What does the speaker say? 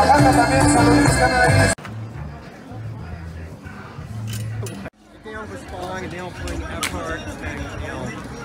banda también, saluditos, canadienses. Dale was falling and they all playing Epcot and